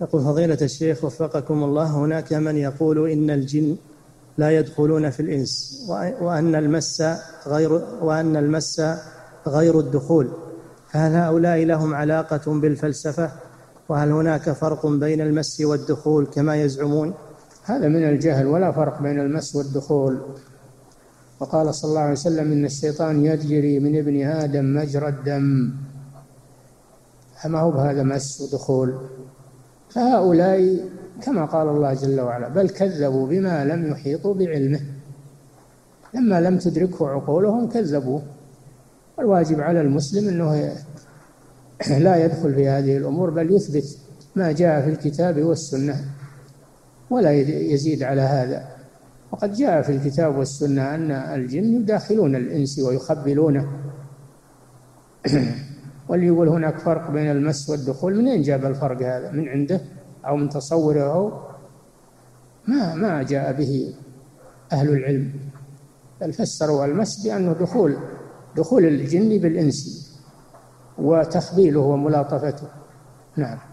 يقول فضيلة الشيخ وفقكم الله، هناك من يقول إن الجن لا يدخلون في الإنس، وأن المس غير الدخول، فهل هؤلاء لهم علاقة بالفلسفة؟ وهل هناك فرق بين المس والدخول كما يزعمون؟ هذا من الجهل، ولا فرق بين المس والدخول. وقال صلى الله عليه وسلم إن الشيطان يجري من ابن آدم مجرى الدم، فما هو بهذا مس ودخول. فهؤلاء كما قال الله جل وعلا بل كذبوا بما لم يحيطوا بعلمه، لما لم تدركه عقولهم كذبوه. والواجب على المسلم أنه لا يدخل في هذه الأمور، بل يثبت ما جاء في الكتاب والسنة ولا يزيد على هذا. وقد جاء في الكتاب والسنة أن الجن يداخلون الإنس ويخبلونه. واللي يقول هناك فرق بين المس والدخول، منين جاب الفرق هذا؟ من عنده أو من تصوره؟ ما جاء به أهل العلم، بل فسروا المس بأنه دخول الجن بالإنس وتخبيله وملاطفته. نعم.